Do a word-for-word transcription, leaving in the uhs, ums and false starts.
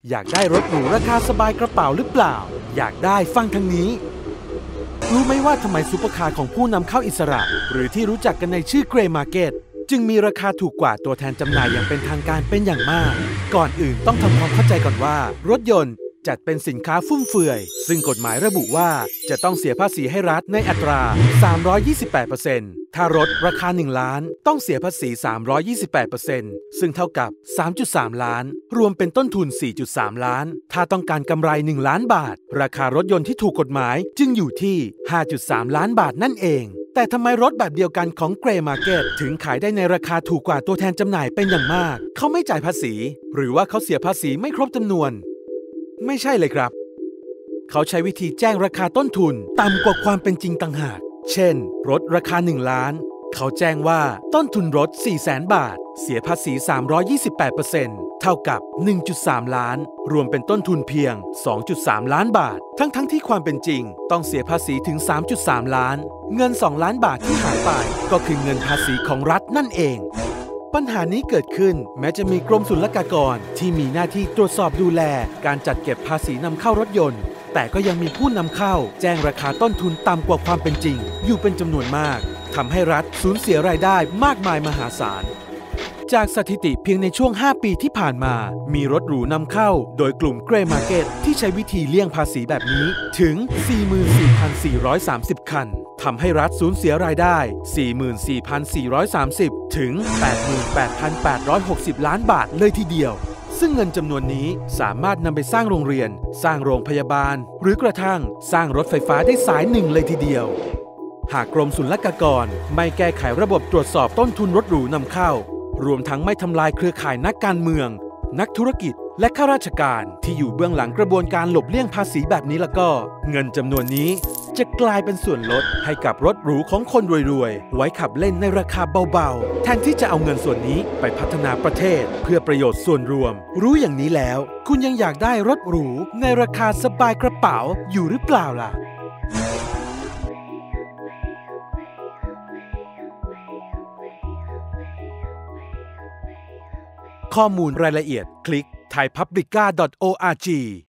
อยากได้รถหรูราคาสบายกระเป๋าหรือเปล่าอยากได้ฟังทางนี้รู้ไหมว่าทำไมซุปเปอร์คาร์ของผู้นำเข้าอิสระหรือที่รู้จักกันในชื่อ Grey Market จึงมีราคาถูกกว่าตัวแทนจำหน่ายอย่างเป็นทางการเป็นอย่างมากก่อนอื่นต้องทำความเข้าใจก่อนว่ารถยนต์จัดเป็นสินค้าฟุ่มเฟือยซึ่งกฎหมายระบุว่าจะต้องเสียภาษีให้รัฐในอัตรา สามร้อยยี่สิบแปดเปอร์เซ็นต์ ถ้ารถราคาหนึ่งล้านต้องเสียภาษี สามร้อยยี่สิบแปดเปอร์เซ็นต์ ซึ่งเท่ากับ สามจุดสาม ล้านรวมเป็นต้นทุน สี่จุดสาม ล้านถ้าต้องการกำไรหนึ่งล้านบาทราคารถยนต์ที่ถูกกฎหมายจึงอยู่ที่ ห้าจุดสาม ล้านบาทนั่นเองแต่ทำไมรถแบบเดียวกันของ Grey Market ถึงขายได้ในราคาถูกกว่าตัวแทนจำหน่ายเป็นอย่างมากเขาไม่จ่ายภาษีหรือว่าเขาเสียภาษีไม่ครบจำนวนไม่ใช่เลยครับเขาใช้วิธีแจ้งราคาต้นทุนต่ำกว่าความเป็นจริงต่างหากเช่นรถราคาหนึ่งล้านเขาแจ้งว่าต้นทุนรถ สี่แสน บาทเสียภาษี สามร้อยยี่สิบแปดเปอร์เซ็นต์ เท่ากับ หนึ่งจุดสาม ล้านรวมเป็นต้นทุนเพียง สองจุดสาม ล้านบาททั้งๆ ท, ที่ความเป็นจริงต้องเสียภาษีถึง สามจุดสาม ล้านเงิน สอง ล้านบาทที่หายไปก็คือเงินภาษีของรัฐนั่นเองปัญหานี้เกิดขึ้นแม้จะมีกรมศุลกากรที่มีหน้าที่ตรวจสอบดูแลการจัดเก็บภาษีนำเข้ารถยนต์แต่ก็ยังมีผู้นำเข้าแจ้งราคาต้นทุนต่ำกว่าความเป็นจริงอยู่เป็นจำนวนมากทำให้รัฐสูญเสียรายได้มากมายมหาศาลจากสถิติเพียงในช่วงห้าปีที่ผ่านมามีรถหรูนำเข้าโดยกลุ่ม Grey Market ที่ใช้วิธีเลี่ยงภาษีแบบนี้ถึง สี่หมื่นสี่พันสี่ร้อยสามสิบ คันทำให้รัฐสูญเสียรายได้ สี่หมื่นสี่พันสี่ร้อยสามสิบ ถึง แปดหมื่นแปดพันแปดร้อยหกสิบ ล้านบาทเลยทีเดียวซึ่งเงินจำนวนนี้สามารถนำไปสร้างโรงเรียนสร้างโรงพยาบาลหรือกระทั่งสร้างรถไฟฟ้าได้สายหนึ่งเลยทีเดียวหากกรมศุลกากรไม่แก้ไขระบบตรวจสอบต้นทุนรถหรูนำเข้ารวมทั้งไม่ทำลายเครือข่ายนักการเมืองนักธุรกิจและข้าราชการที่อยู่เบื้องหลังกระบวนการหลบเลี่ยงภาษีแบบนี้แล้วก็เงินจำนวนนี้จะกลายเป็นส่วนลดให้กับรถหรูของคนรวยๆไว้ขับเล่นในราคาเบาๆแทนที่จะเอาเงินส่วนนี้ไปพัฒนาประเทศเพื่อประโยชน์ส่วนรวมรู้อย่างนี้แล้วคุณยังอยากได้รถหรูในราคาสบายกระเป๋าอยู่หรือเปล่าล่ะข้อมูลรายละเอียดคลิก ไทยพับลิก้า ดอท โอ อาร์ จี